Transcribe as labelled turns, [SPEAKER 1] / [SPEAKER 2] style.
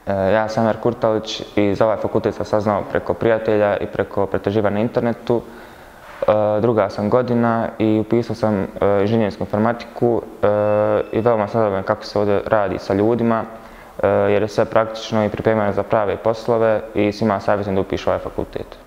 [SPEAKER 1] Ja sam Amir Kurtalić i za ovaj fakultet sam saznao preko prijatelja i preko pretraživanja na internetu. Druga sam godina i upisao sam inženjersku informatiku i veoma sam zadovoljan kako se ovdje radi sa ljudima jer je sve praktično i pripremano za prave poslove i svima savjetujem da upišu ovaj fakultet.